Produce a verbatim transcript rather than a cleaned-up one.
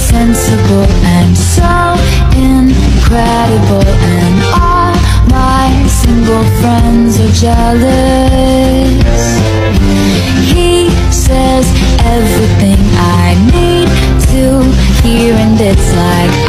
sensible and so incredible, and all my single friends are jealous. He says everything I need to hear, and it's like